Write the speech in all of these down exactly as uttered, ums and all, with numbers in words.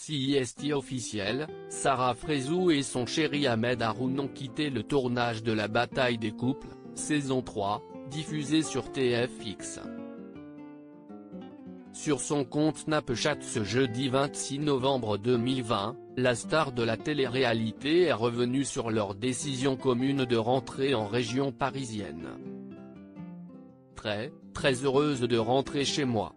C'est officiel, Sarah Frézou et son chéri Ahmed Haroun ont quitté le tournage de la bataille des couples, saison trois, diffusée sur T F X. Sur son compte Snapchat ce jeudi vingt-six novembre deux mille vingt, la star de la télé-réalité est revenue sur leur décision commune de rentrer en région parisienne. Très, très heureuse de rentrer chez moi.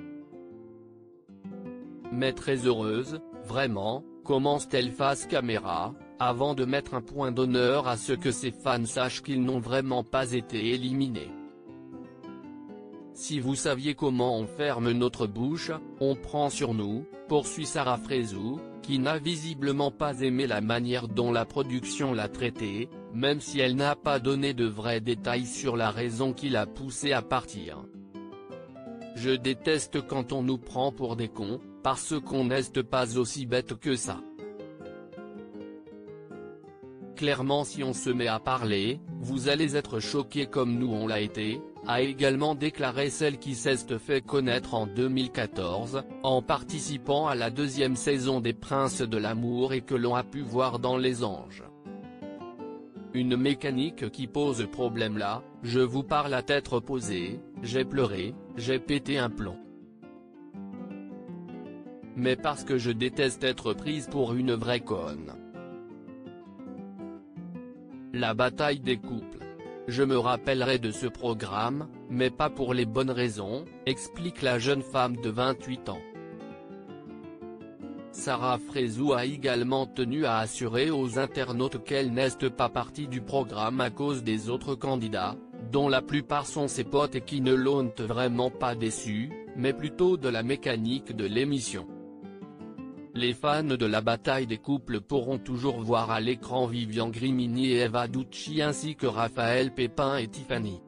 Mais très heureuse, vraiment, commence-t-elle face caméra, avant de mettre un point d'honneur à ce que ses fans sachent qu'ils n'ont vraiment pas été éliminés. Si vous saviez comment on ferme notre bouche, on prend sur nous, poursuit Sarah Frézou, qui n'a visiblement pas aimé la manière dont la production l'a traitée, même si elle n'a pas donné de vrais détails sur la raison qui l'a poussée à partir. Je déteste quand on nous prend pour des cons, parce qu'on n'est pas aussi bête que ça. Clairement si on se met à parler, vous allez être choqués comme nous on l'a été, a également déclaré celle qui s'est fait connaître en deux mille quatorze, en participant à la deuxième saison des Princes de l'amour et que l'on a pu voir dans Les Anges. Une mécanique qui pose problème là, je vous parle à tête reposée, j'ai pleuré, j'ai pété un plomb. Mais parce que je déteste être prise pour une vraie conne. La bataille des couples. Je me rappellerai de ce programme, mais pas pour les bonnes raisons, explique la jeune femme de vingt-huit ans. Sarah Frézou a également tenu à assurer aux internautes qu'elle n'est pas partie du programme à cause des autres candidats, dont la plupart sont ses potes et qui ne l'ont vraiment pas déçue, mais plutôt de la mécanique de l'émission. Les fans de la bataille des couples pourront toujours voir à l'écran Vivian Grimini et Eva Ducci ainsi que Raphaël Pépin et Tiffany.